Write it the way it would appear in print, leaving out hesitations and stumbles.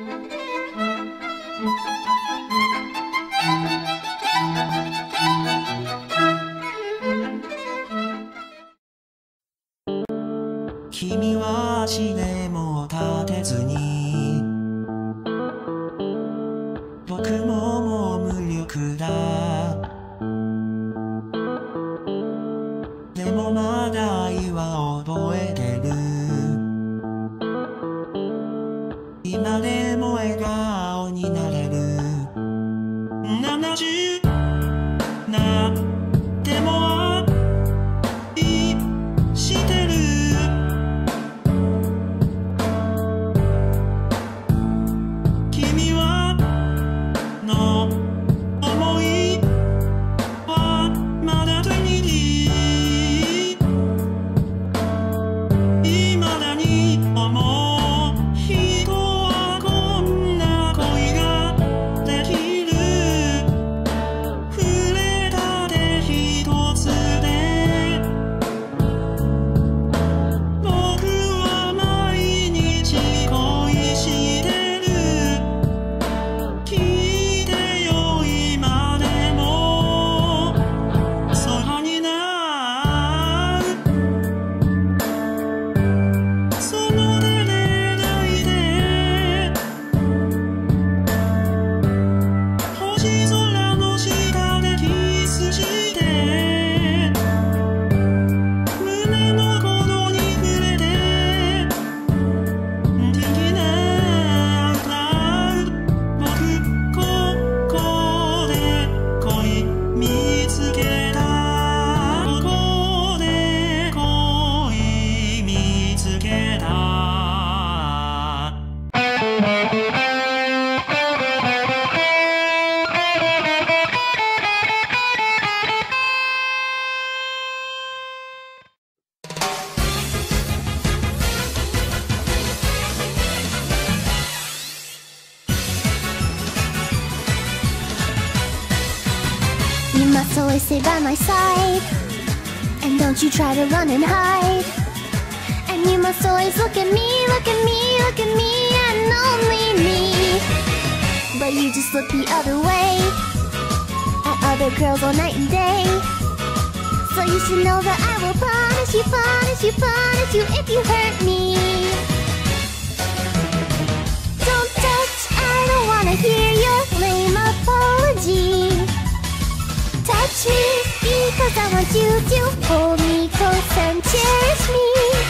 君は足でも立てずに僕ももう無力だでもまだ愛は覚えてる今でも笑顔になれる70なっても愛してる君はの想いはまだ手に未だに思う人はこんな恋ができる触れた手一つで僕は毎日恋してる聞いてよ今でもそばになるその手で抱いて星空の下でキスして胸の鼓動に触れて元気な歌う僕ここで恋見つけたここで恋見つけた You must always stay by my side, and don't you try to run and hide. And you must always look at me, look at me, look at me, and only me. But you just look the other way, at other girls all night and day. So you should know that I will punish you, punish you, punish you if you hurt me. Don't touch, I don't wanna hear your lame apology. Touch me, because I want you to hold me close and cherish me.